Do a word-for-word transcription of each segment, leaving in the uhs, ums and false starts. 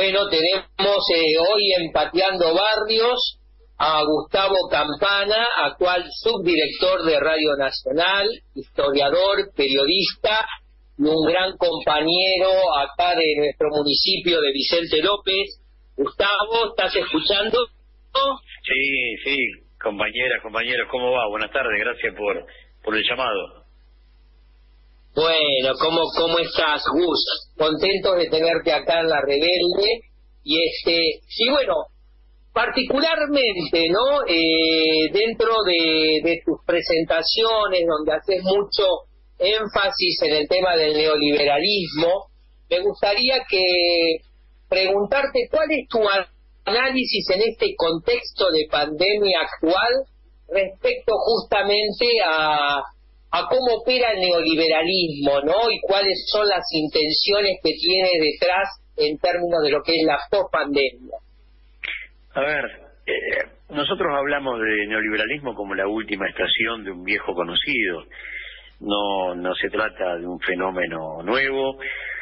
Bueno, tenemos eh, hoy en Pateando Barrios a Gustavo Campana, actual subdirector de Radio Nacional, historiador, periodista y un gran compañero acá de nuestro municipio de Vicente López. Gustavo, ¿estás escuchando? Sí, sí, compañeras, compañeros, ¿cómo va? Buenas tardes, gracias por, por el llamado. Bueno, ¿cómo, cómo estás, Gus? Contentos de tenerte acá en La Rebelde. Y este, sí, bueno, particularmente, ¿no? Eh, dentro de, de tus presentaciones, donde haces mucho énfasis en el tema del neoliberalismo, me gustaría que preguntarte cuál es tu análisis en este contexto de pandemia actual respecto justamente a a cómo opera el neoliberalismo, ¿no? Y cuáles son las intenciones que tiene detrás en términos de lo que es la pospandemia. A ver, eh, nosotros hablamos de neoliberalismo como la última estación de un viejo conocido. No, no se trata de un fenómeno nuevo,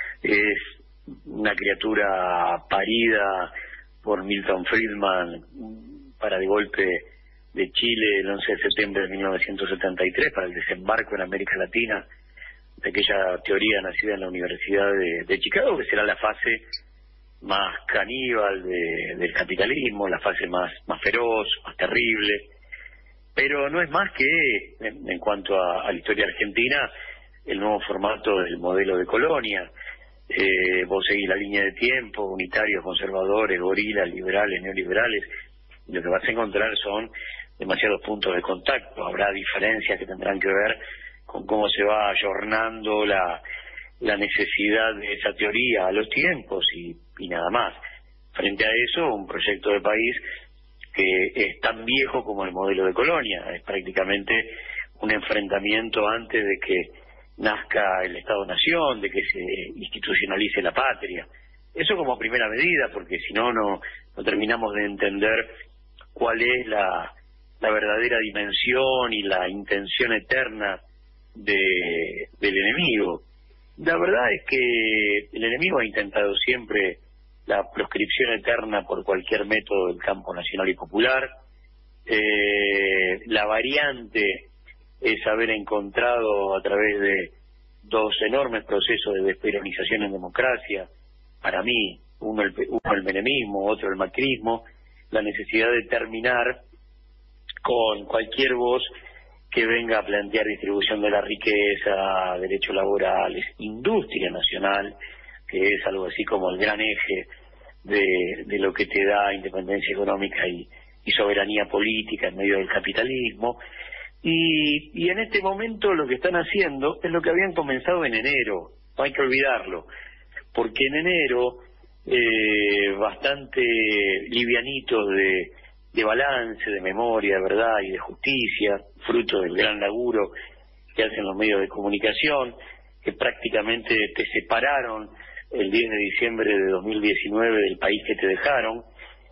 es una criatura parida por Milton Friedman para de golpe de Chile el once de septiembre de mil novecientos setenta y tres para el desembarco en América Latina de aquella teoría nacida en la Universidad de, de Chicago, que será la fase más caníbal de, del capitalismo, la fase más, más feroz, más terrible, pero no es más que, en, en cuanto a, a la historia argentina, el nuevo formato del modelo de colonia. Eh, vos seguís la línea de tiempo, unitarios, conservadores, gorilas, liberales, neoliberales, y lo que vas a encontrar son demasiados puntos de contacto. Habrá diferencias que tendrán que ver con cómo se va ayornando la, la necesidad de esa teoría a los tiempos y, y nada más. Frente a eso, un proyecto de país que es tan viejo como el modelo de colonia, es prácticamente un enfrentamiento antes de que nazca el Estado-Nación, de que se institucionalice la patria. Eso como primera medida, porque si no, no, no terminamos de entender cuál es la, la verdadera dimensión y la intención eterna de, del enemigo. La verdad es que el enemigo ha intentado siempre la proscripción eterna por cualquier método del campo nacional y popular. Eh, la variante es haber encontrado a través de dos enormes procesos de desperonización en democracia, para mí, uno el, uno el menemismo, otro el macrismo, la necesidad de terminar con cualquier voz que venga a plantear distribución de la riqueza, derechos laborales, industria nacional, que es algo así como el gran eje de, de lo que te da independencia económica y, y soberanía política en medio del capitalismo. Y, y en este momento lo que están haciendo es lo que habían comenzado en enero, no hay que olvidarlo, porque en enero eh, bastante livianitos de, de balance, de memoria, de verdad y de justicia, fruto del gran laburo que hacen los medios de comunicación, que prácticamente te separaron el diez de diciembre de dos mil diecinueve del país que te dejaron,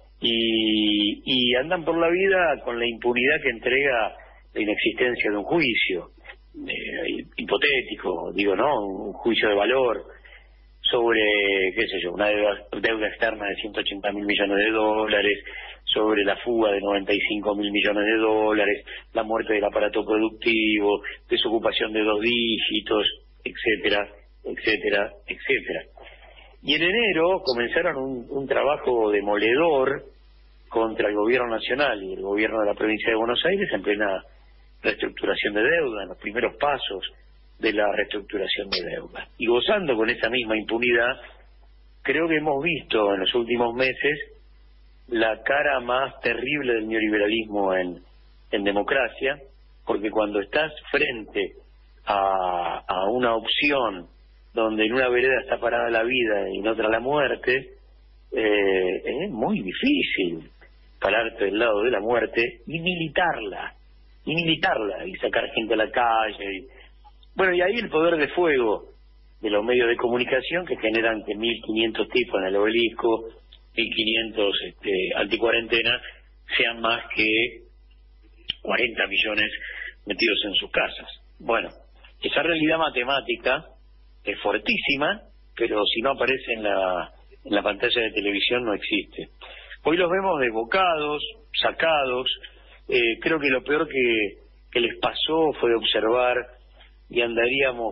y, y andan por la vida con la impunidad que entrega la inexistencia de un juicio eh, hipotético, digo, ¿no? Un juicio de valor sobre, qué sé yo, una deuda, deuda externa de ciento ochenta mil millones de dólares, sobre la fuga de noventa y cinco mil millones de dólares, la muerte del aparato productivo, desocupación de dos dígitos, etcétera, etcétera, etcétera. Y en enero comenzaron un, un trabajo demoledor contra el gobierno nacional y el gobierno de la provincia de Buenos Aires en plena reestructuración de deuda, en los primeros pasos de la reestructuración de deuda. Y gozando con esa misma impunidad, creo que hemos visto en los últimos meses la cara más terrible del neoliberalismo en, en democracia, porque cuando estás frente a, a una opción donde en una vereda está parada la vida y en otra la muerte, eh, es muy difícil pararte del lado de la muerte y militarla, y militarla, y sacar gente a la calle. Y, bueno, y ahí el poder de fuego de los medios de comunicación que generan que mil quinientos tipos en el Obelisco, mil quinientos este, anticuarentena, sean más que cuarenta millones metidos en sus casas. Bueno, esa realidad matemática es fortísima, pero si no aparece en la en la pantalla de televisión no existe. Hoy los vemos desbocados, sacados. Eh, creo que lo peor que, que les pasó fue observar, y andaríamos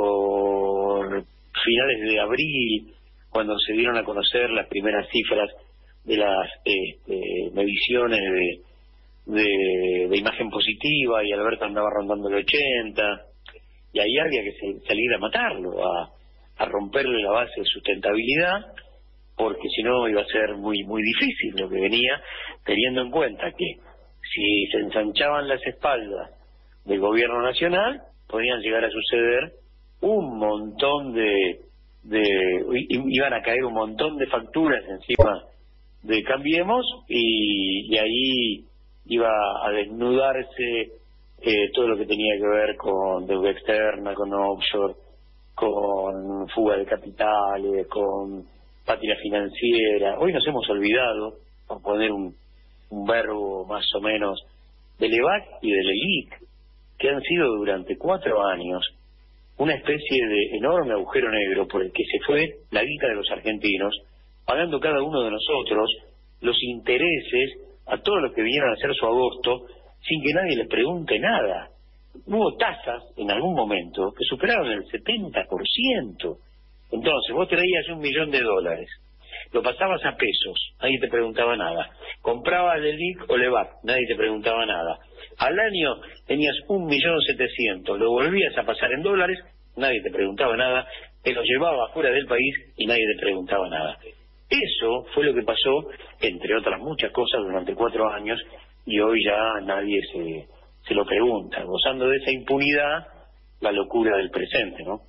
por finales de abril, cuando se dieron a conocer las primeras cifras de las este, mediciones de, de, de imagen positiva, y Alberto andaba rondando el ochenta, y ahí había que salir a matarlo, a, a romperle la base de sustentabilidad, porque si no iba a ser muy muy difícil lo que venía, teniendo en cuenta que si se ensanchaban las espaldas del gobierno nacional, podían llegar a suceder un montón de, de iban a caer un montón de facturas encima de Cambiemos, y, y ahí iba a desnudarse eh, todo lo que tenía que ver con deuda externa, con offshore, con fuga de capitales, con patria financiera. Hoy nos hemos olvidado, por poner un, un verbo más o menos, del E V A C y del E L I C, que han sido durante cuatro años una especie de enorme agujero negro por el que se fue la guita de los argentinos, pagando cada uno de nosotros los intereses a todos los que vinieron a hacer su agosto sin que nadie les pregunte nada. Hubo tasas en algún momento que superaron el setenta por ciento. Entonces vos traías un millón de dólares, lo pasabas a pesos, nadie te preguntaba nada. Comprabas el E L I C o el E V A C, nadie te preguntaba nada. Al año tenías un millón setecientos, lo volvías a pasar en dólares, nadie te preguntaba nada. Te lo llevaba fuera del país y nadie te preguntaba nada. Eso fue lo que pasó, entre otras muchas cosas, durante cuatro años, y hoy ya nadie se, se lo pregunta, gozando de esa impunidad, la locura del presente, ¿no?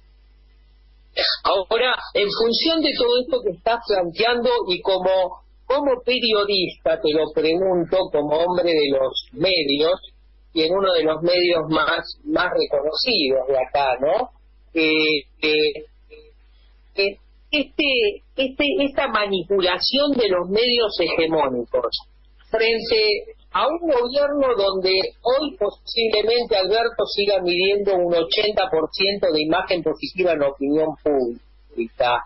Ahora, en función de todo esto que estás planteando, y como, como periodista, te lo pregunto, como hombre de los medios, y en uno de los medios más, más reconocidos de acá, ¿no? Eh, eh, eh, este, este, esta manipulación de los medios hegemónicos frente a un gobierno donde hoy posiblemente Alberto siga midiendo un ochenta por ciento de imagen positiva en la opinión pública,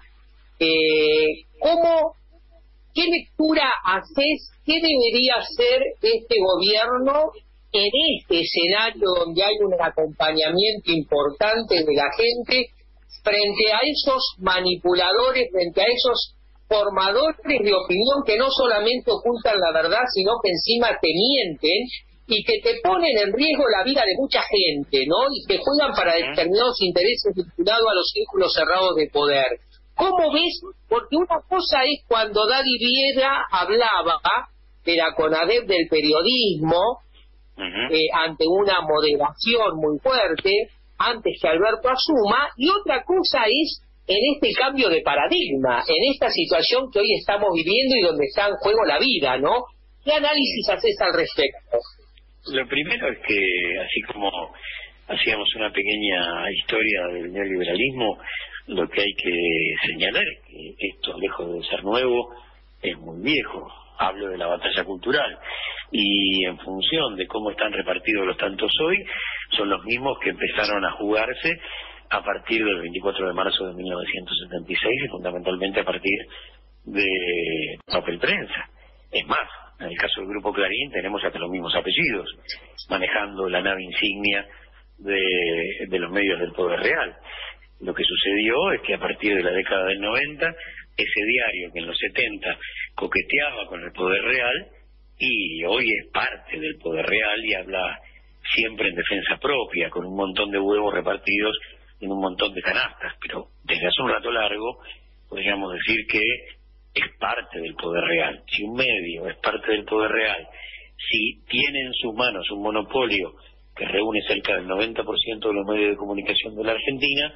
eh, ¿cómo, qué lectura haces, qué debería hacer este gobierno en este escenario donde hay un acompañamiento importante de la gente frente a esos manipuladores, frente a esos formadores de opinión que no solamente ocultan la verdad, sino que encima te mienten y que te ponen en riesgo la vida de mucha gente, ¿no? Y que juegan para determinados intereses vinculados a los círculos cerrados de poder. ¿Cómo ves? Porque una cosa es cuando Daddy Viera hablaba de la CONADEP del periodismo, uh-huh. eh, ante una moderación muy fuerte, antes que Alberto asuma, y otra cosa es en este cambio de paradigma, en esta situación que hoy estamos viviendo y donde está en juego la vida, ¿no? ¿Qué análisis haces al respecto? Lo primero es que, así como hacíamos una pequeña historia del neoliberalismo, lo que hay que señalar es que esto, lejos de ser nuevo, es muy viejo. Hablo de la batalla cultural, y en función de cómo están repartidos los tantos hoy, son los mismos que empezaron a jugarse a partir del veinticuatro de marzo de mil novecientos setenta y seis, y fundamentalmente a partir de papel prensa. Es más, en el caso del Grupo Clarín tenemos hasta los mismos apellidos, manejando la nave insignia de, de los medios del poder real. Lo que sucedió es que a partir de la década del noventa, ese diario que en los setenta coqueteaba con el poder real, y hoy es parte del poder real y habla siempre en defensa propia, con un montón de huevos repartidos en un montón de canastas, pero desde hace un rato largo podríamos decir que es parte del poder real. Si un medio es parte del poder real, si tiene en sus manos un monopolio que reúne cerca del noventa por ciento de los medios de comunicación de la Argentina,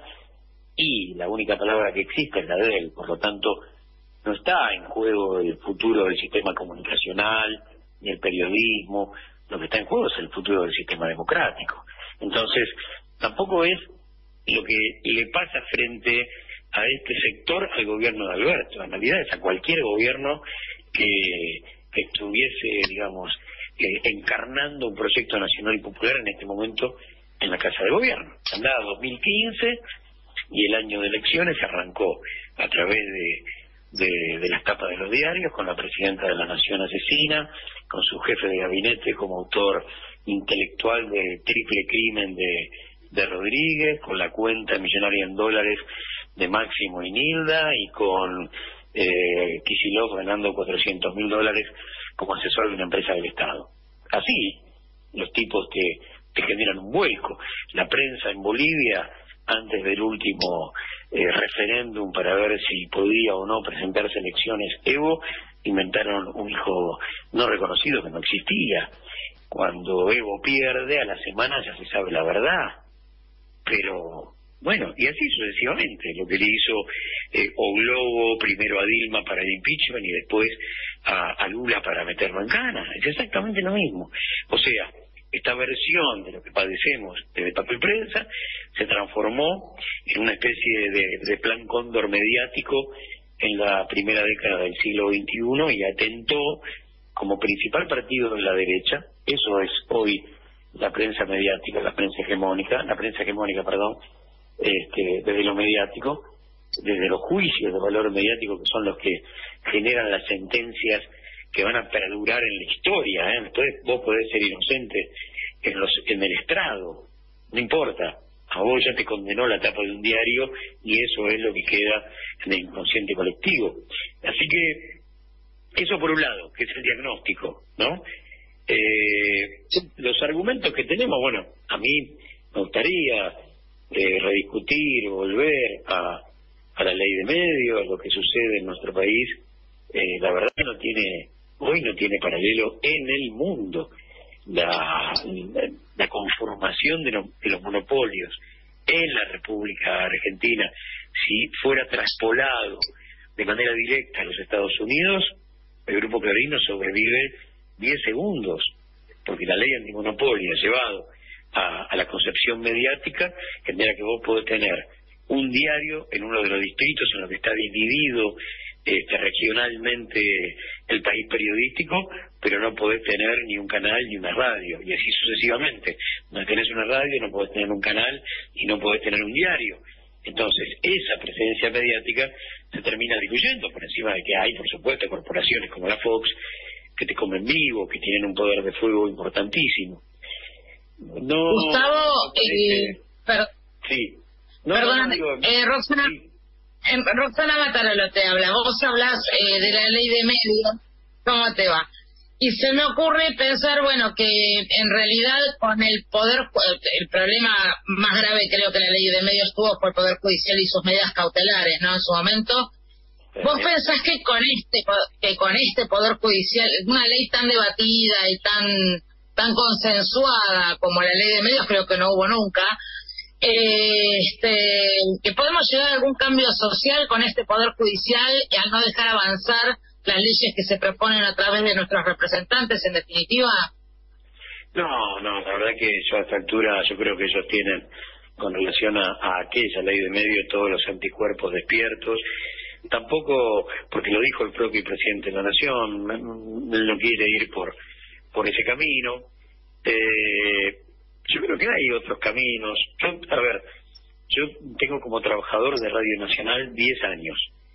y la única palabra que existe es la de él, por lo tanto no está en juego el futuro del sistema comunicacional ni el periodismo, lo que está en juego es el futuro del sistema democrático. Entonces tampoco es lo que le pasa frente a este sector al gobierno de Alberto, en realidad es a cualquier gobierno que, que estuviese, digamos, eh, encarnando un proyecto nacional y popular en este momento en la Casa de Gobierno. Andaba dos mil quince y el año de elecciones arrancó a través de de, de las tapas de los diarios, con la presidenta de la Nación asesina, con su jefe de gabinete como autor intelectual del triple crimen de, de Rodríguez, con la cuenta millonaria en dólares de Máximo y Nilda, y con eh, Kicillof ganando cuatrocientos mil dólares como asesor de una empresa del Estado. Así, los tipos te, te generan un vuelco. La prensa en Bolivia, antes del último eh, referéndum para ver si podía o no presentarse elecciones Evo, inventaron un hijo no reconocido que no existía. Cuando Evo pierde, a la semana ya se sabe la verdad. Pero, bueno, y así sucesivamente, lo que le hizo eh, Oglobo primero a Dilma para el impeachment y después a, a Lula para meterlo en cana. Es exactamente lo mismo. O sea, esta versión de lo que padecemos de papel prensa se transformó en una especie de, de plan cóndor mediático en la primera década del siglo veintiuno y atentó como principal partido de la derecha. Eso es hoy la prensa mediática, la prensa hegemónica, la prensa hegemónica, perdón, este, desde lo mediático, desde los juicios de valor mediático que son los que generan las sentencias que van a perdurar en la historia, ¿eh? Entonces vos podés ser inocente en, los, en el estrado, no importa, a vos ya te condenó la tapa de un diario y eso es lo que queda en el inconsciente colectivo. Así que eso por un lado, que es el diagnóstico, ¿no? Eh, los argumentos que tenemos, bueno, a mí me gustaría eh, rediscutir, volver a, a la ley de medios, lo que sucede en nuestro país, eh, la verdad no tiene, hoy no tiene paralelo en el mundo. La, la, la conformación de, lo, de los monopolios en la República Argentina, si fuera traspolado de manera directa a los Estados Unidos, el Grupo Clarín no sobrevive diez segundos, porque la ley antimonopolio llevado a, a la concepción mediática genera que vos podés tener un diario en uno de los distritos en los que está dividido este, regionalmente el país periodístico, pero no podés tener ni un canal ni una radio, y así sucesivamente. No tenés una radio, no podés tener un canal y no podés tener un diario. Entonces, esa presencia mediática se termina diluyendo por encima de que hay, por supuesto, corporaciones como la Fox que te comen vivo, que tienen un poder de fuego importantísimo. No, Gustavo, no parece... eh, per... sí. No, perdón, no, digo, eh, Roxana, sí. eh, Roxana Matarolo te habla. Vos hablás eh, de la ley de medios. ¿Cómo te va? Y se me ocurre pensar, bueno, que en realidad con el poder, el problema más grave creo que la ley de medios tuvo fue el Poder Judicial y sus medidas cautelares, ¿no? En su momento. ¿Vos pensás que con este que con este Poder Judicial, una ley tan debatida y tan tan consensuada como la ley de medios, creo que no hubo nunca, eh, este, que podemos llegar a algún cambio social con este Poder Judicial y al no dejar avanzar las leyes que se proponen a través de nuestros representantes, en definitiva? No, no, la verdad que yo a esta altura, yo creo que ellos tienen, con relación a, a aquella ley de medios, todos los anticuerpos despiertos. Tampoco, porque lo dijo el propio presidente de la Nación, él no quiere ir por por ese camino. Eh, yo creo que hay otros caminos. Yo, a ver, yo tengo como trabajador de Radio Nacional diez años,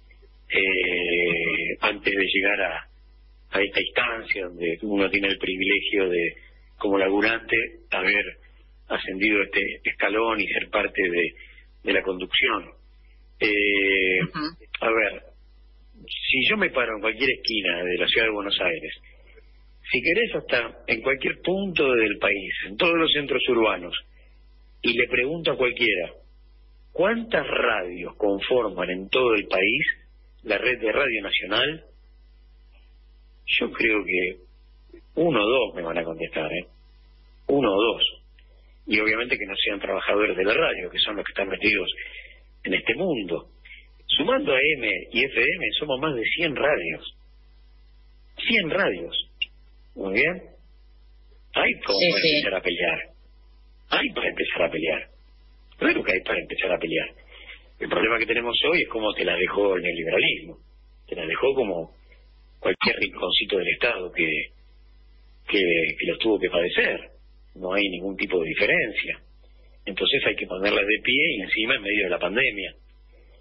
eh, antes de llegar a, a esta instancia donde uno tiene el privilegio de, como laburante, haber ascendido este escalón y ser parte de, de la conducción. Eh, uh-huh. A ver, si yo me paro en cualquier esquina de la ciudad de Buenos Aires, si querés hasta en cualquier punto del país, en todos los centros urbanos, y le pregunto a cualquiera, ¿cuántas radios conforman en todo el país la red de Radio Nacional? Yo creo que uno o dos me van a contestar, ¿eh? Uno o dos. Y obviamente que no sean trabajadores de la radio, que son los que están metidos en este mundo. Sumando a M y F M somos más de cien radios. cien radios. Muy bien. Hay como sí, para sí. empezar a pelear. Hay para empezar a pelear. Claro que hay para empezar a pelear. El problema que tenemos hoy es cómo te la dejó el neoliberalismo. Te la dejó como cualquier rinconcito del Estado que, que, que los tuvo que padecer. No hay ningún tipo de diferencia. Entonces hay que ponerlas de pie y encima en medio de la pandemia.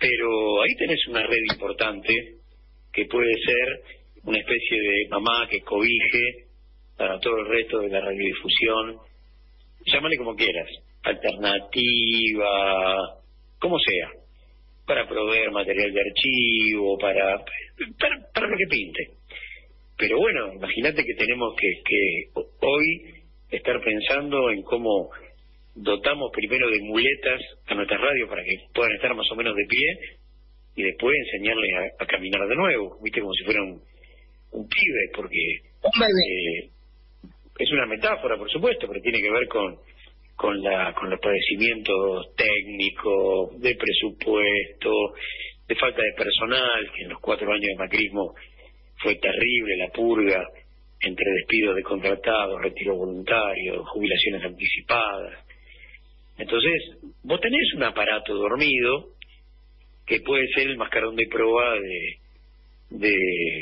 pero ahí tenés una red importante que puede ser una especie de mamá que cobije para todo el resto de la radiodifusión, llámale como quieras, alternativa, como sea, para proveer material de archivo, para, para, para lo que pinte. Pero bueno, imagínate que tenemos que, que hoy estar pensando en cómo dotamos primero de muletas a nuestras radios para que puedan estar más o menos de pie y después enseñarles a, a caminar de nuevo, viste, como si fuera un, un pibe, porque eh, es una metáfora, por supuesto, pero tiene que ver con con la con los padecimientos técnicos, de presupuesto, de falta de personal, que en los cuatro años de macrismo fue terrible, la purga entre despidos de contratados, retiro voluntario, jubilaciones anticipadas. Entonces, vos tenés un aparato dormido que puede ser el mascarón de prueba de, de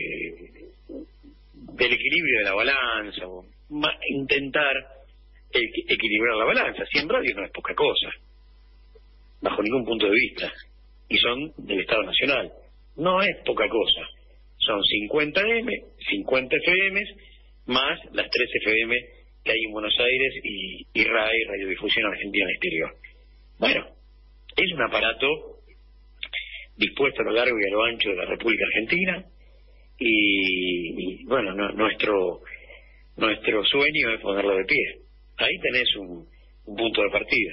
del equilibrio de la balanza, o ma, intentar equilibrar la balanza. cien radios no es poca cosa, bajo ningún punto de vista, y son del Estado Nacional. No es poca cosa. Son cincuenta eme, cincuenta efe emes, más las tres efe eme que hay en Buenos Aires y, y R A E, Radiodifusión Argentina al Exterior. Bueno, es un aparato dispuesto a lo largo y a lo ancho de la República Argentina, y, y bueno, no, nuestro nuestro sueño es ponerlo de pie. Ahí tenés un, un punto de partida.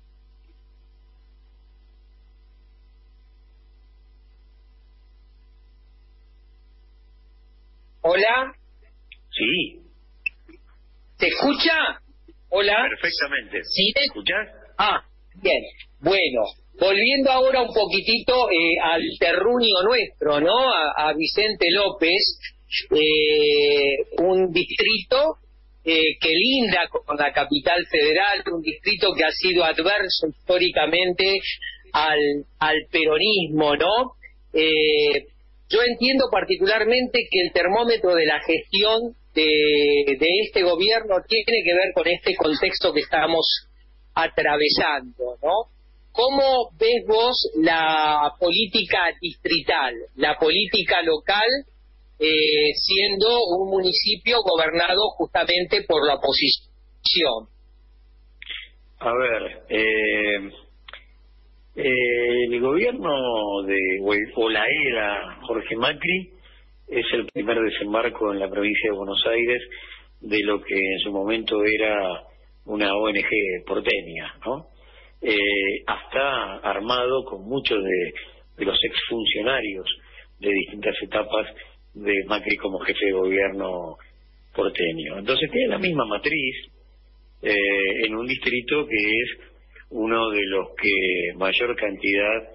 Hola. Sí. ¿Te escucha? Hola. Perfectamente. ¿Sí? ¿Me escuchás? Ah, bien. Bueno, volviendo ahora un poquitito eh, al terruño nuestro, ¿no? A, a Vicente López, eh, un distrito eh, que linda con la capital federal, un distrito que ha sido adverso históricamente al, al peronismo, ¿no? Eh, yo entiendo particularmente que el termómetro de la gestión de, de este gobierno tiene que ver con este contexto que estamos atravesando, ¿no? ¿Cómo ves vos la política distrital, la política local, eh, siendo un municipio gobernado justamente por la oposición? A ver, eh, eh, el gobierno de o la era Jorge Macri es el primer desembarco en la provincia de Buenos Aires de lo que en su momento era una O N G porteña, ¿no? Eh, hasta armado con muchos de, de los exfuncionarios de distintas etapas de Macri como jefe de gobierno porteño. Entonces tiene la misma matriz eh, en un distrito que es uno de los que mayor cantidad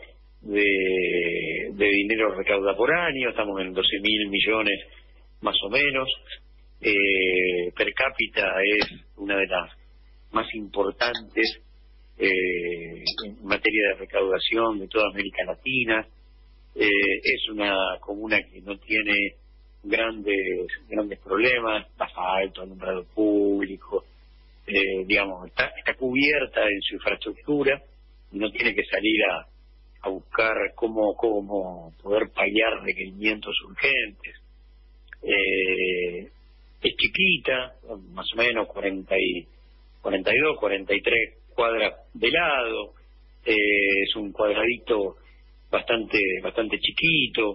de, de dinero recauda por año. Estamos en doce mil millones más o menos. Eh, per cápita es una de las más importantes eh, en materia de recaudación de toda América Latina. Eh, es una comuna que no tiene grandes grandes problemas, asfalto, alumbrado público, eh, digamos, está, está cubierta en su infraestructura y no tiene que salir a, a buscar cómo, cómo poder paliar requerimientos urgentes. Eh, es chiquita, más o menos cuarenta y, cuarenta y dos, cuarenta y tres cuadras de lado, eh, es un cuadradito bastante bastante chiquito,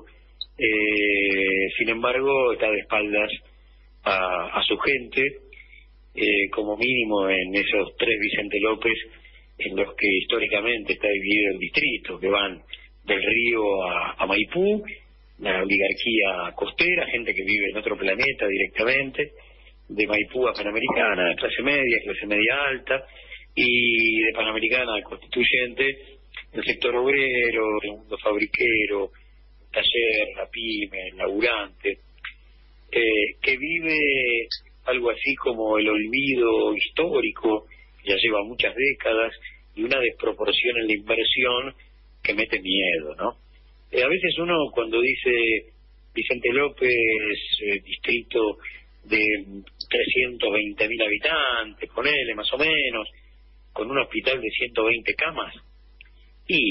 eh, sin embargo está de espaldas a, a su gente, eh, como mínimo en esos tres Vicente López en los que históricamente está dividido el distrito, que van del río a, a Maipú, la oligarquía costera, gente que vive en otro planeta directamente, de Maipú a Panamericana, clase media, clase media alta, y de Panamericana al Constituyente, el sector obrero, el mundo fabriquero, el taller, la pyme, el laburante, eh, que vive algo así como el olvido histórico, que ya lleva muchas décadas, y una desproporción en la inversión que mete miedo, ¿no? Eh, a veces uno cuando dice Vicente López, eh, distrito de trescientos veinte mil habitantes, ponele más o menos, con un hospital de ciento veinte camas, y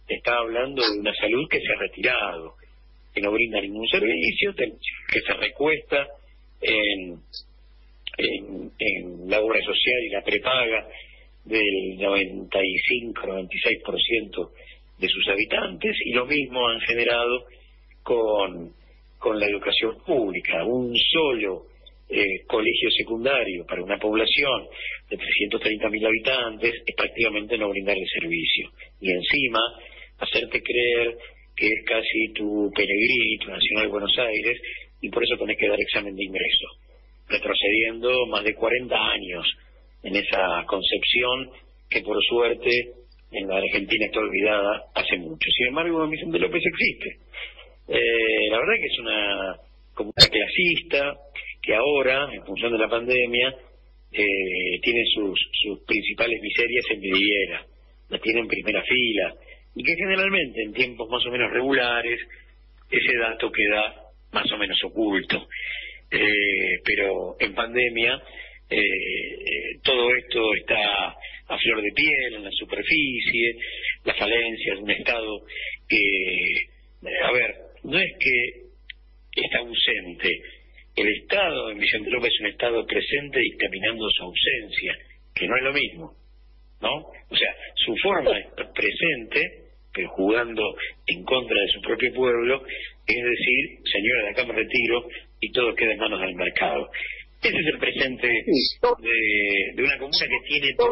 está hablando de una salud que se ha retirado, que no brinda ningún servicio, que se recuesta en, en, en la obra social y la prepaga del noventa y cinco, noventa y seis por ciento de sus habitantes, y lo mismo han generado con, con la educación pública. Un solo eh, colegio secundario para una población de trescientos treinta mil habitantes es prácticamente no brindar el servicio, y encima hacerte creer que es casi tu peregrino nacional Buenos Aires, y por eso tenés que dar examen de ingreso, retrocediendo más de cuarenta años en esa concepción que por suerte en la Argentina está olvidada hace mucho. Sin embargo, Vicente López existe. Eh, la verdad que es una comunidad clasista que ahora, en función de la pandemia, eh, tiene sus, sus principales miserias en vidriera, la tiene en primera fila, y que generalmente en tiempos más o menos regulares ese dato queda más o menos oculto. Eh, pero en pandemia eh, eh, todo esto está a flor de piel, en la superficie, la falencia de un Estado que, eh, a ver, no es que está ausente, el Estado en Vicente López es un Estado presente dictaminando su ausencia, que no es lo mismo, ¿no? O sea, su forma de estar presente, pero jugando en contra de su propio pueblo, es decir, señora, de acá me retiro y todo queda en manos del mercado. Ese es el presente de, de una comuna que tiene todo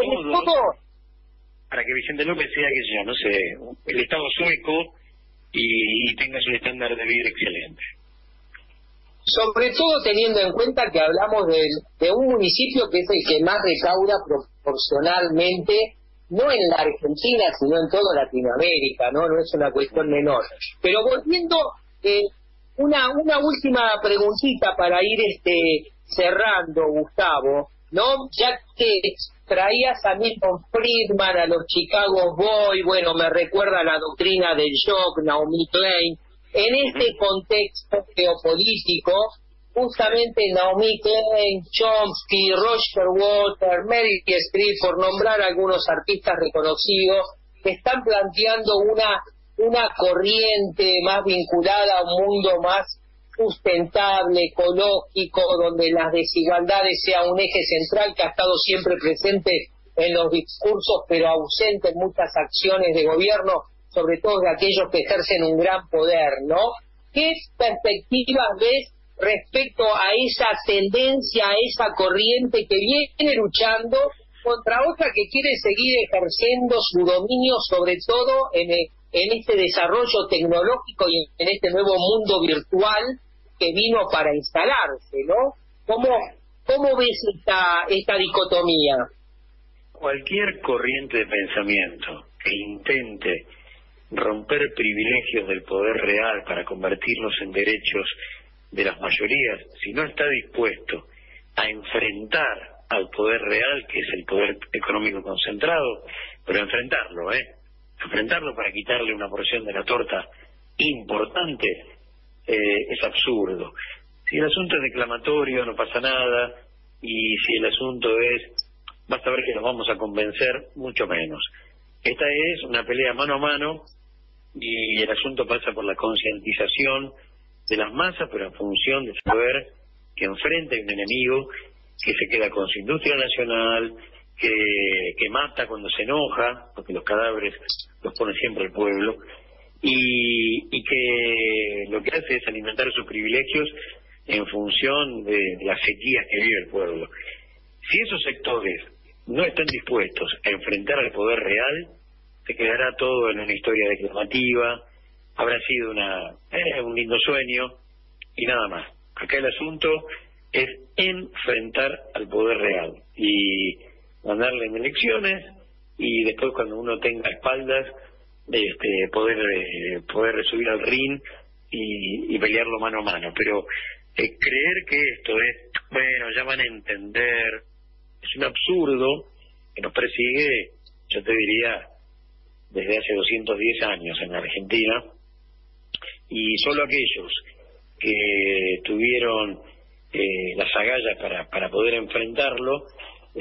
para que Vicente López sea, que sea, no sé, el Estado sueco y, y tengas un estándar de vida excelente. Sobre todo teniendo en cuenta que hablamos de, de un municipio que es el que más recauda proporcionalmente, no en la Argentina, sino en toda Latinoamérica, ¿no? No es una cuestión menor. Pero volviendo, eh, una una última preguntita para ir este cerrando, Gustavo, ¿no? Ya que traías a Milton Friedman, a los Chicago Boys, bueno, me recuerda la doctrina del shock, Naomi Klein. En este contexto geopolítico, justamente Naomi Klein, Chomsky, Roger Waters, Meryl Streep, por nombrar algunos artistas reconocidos, están planteando una una corriente más vinculada a un mundo más sustentable, ecológico, donde las desigualdades sean un eje central que ha estado siempre presente en los discursos, pero ausente en muchas acciones de gobierno, sobre todo de aquellos que ejercen un gran poder, ¿no? ¿Qué perspectivas ves respecto a esa tendencia, a esa corriente que viene luchando contra otra que quiere seguir ejerciendo su dominio, sobre todo en, el, en este desarrollo tecnológico y en este nuevo mundo virtual que vino para instalarse, ¿no? ¿Cómo, cómo ves esta, esta dicotomía? Cualquier corriente de pensamiento que intente romper privilegios del poder real para convertirlos en derechos de las mayorías, si no está dispuesto a enfrentar al poder real, que es el poder económico concentrado, pero enfrentarlo, ¿eh? Enfrentarlo para quitarle una porción de la torta importante, eh, es absurdo. Si el asunto es declamatorio, no pasa nada, y si el asunto es, basta ver que nos vamos a convencer, mucho menos. Esta es una pelea mano a mano, y el asunto pasa por la concientización de las masas, pero en función de saber que enfrente hay un enemigo que se queda con su industria nacional, que, que mata cuando se enoja, porque los cadáveres los pone siempre el pueblo, y, y que lo que hace es alimentar sus privilegios en función de, de las sequías que vive el pueblo. Si esos sectores no están dispuestos a enfrentar al poder real, se quedará todo en una historia declamativa, habrá sido una eh, un lindo sueño y nada más. Acá el asunto es enfrentar al poder real y mandarle en elecciones, y después cuando uno tenga espaldas este poder eh, poder subir al ring y, y pelearlo mano a mano. Pero eh, creer que esto es, bueno, ya van a entender, es un absurdo que nos persigue, yo te diría, desde hace doscientos diez años en la Argentina, y solo aquellos que tuvieron eh, las agallas para, para poder enfrentarlo,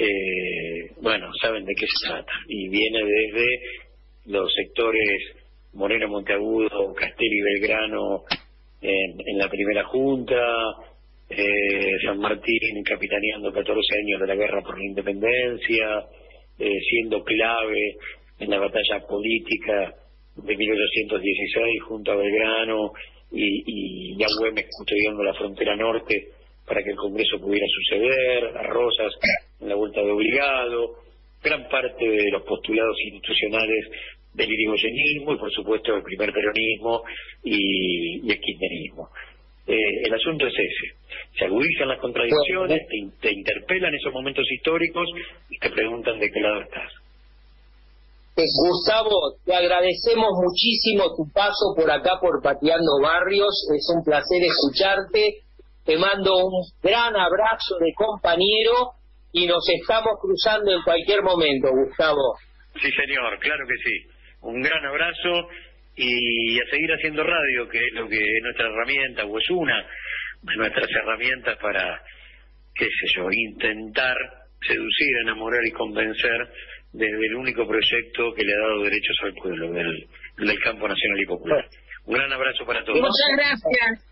eh, bueno, saben de qué se trata, y viene desde los sectores Moreno Monteagudo, Castelli y Belgrano en, en la primera junta, eh, San Martín capitaneando catorce años de la guerra por la independencia, eh, siendo clave en la batalla política de mil ochocientos dieciséis junto a Belgrano y, y a Güemes custodiando la frontera norte para que el Congreso pudiera suceder, a Rosas en la vuelta de obligado, gran parte de los postulados institucionales del irigoyenismo y por supuesto el primer peronismo y, y el kirchnerismo. Eh, el asunto es ese, se agudizan las contradicciones, te, te interpelan esos momentos históricos y te preguntan de qué lado estás. Gustavo, te agradecemos muchísimo tu paso por acá por Pateando Barrios, es un placer escucharte, te mando un gran abrazo de compañero y nos estamos cruzando en cualquier momento, Gustavo. Sí, señor, claro que sí, un gran abrazo y a seguir haciendo radio, que es lo que es nuestra herramienta, o es una de nuestras herramientas para, qué sé yo, intentar seducir, enamorar y convencer desde el único proyecto que le ha dado derechos al pueblo, del, del campo nacional y popular. Un gran abrazo para todos. Muchas gracias.